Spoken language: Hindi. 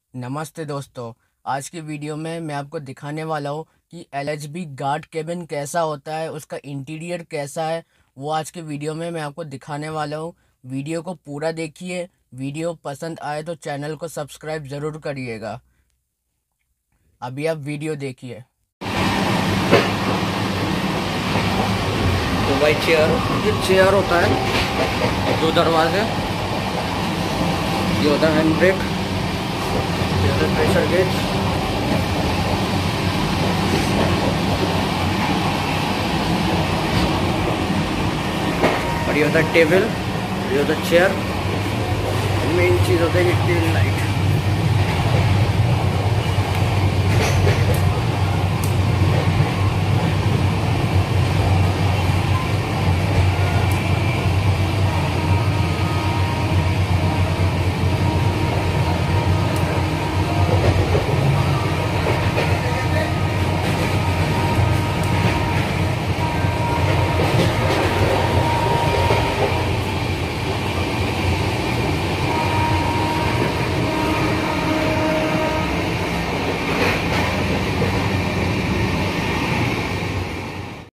नमस्ते दोस्तों। आज की वीडियो में मैं आपको दिखाने वाला हूँ कि एलएचबी गार्ड केबिन कैसा होता है, उसका इंटीरियर कैसा है। वो आज के वीडियो में मैं आपको दिखाने वाला हूँ। वीडियो को पूरा देखिए। वीडियो पसंद आए तो चैनल को सब्सक्राइब ज़रूर करिएगा। अभी आप वीडियो देखिए। तो भाई ये चेयर होता है, दो दरवाजे, ये होता है हैंड ब्रेक, ये होता है प्रेशर गेज, और ये होता है टेबल, ये होता है चेयर। मेन चीज़ होता है कि टेल लाइट।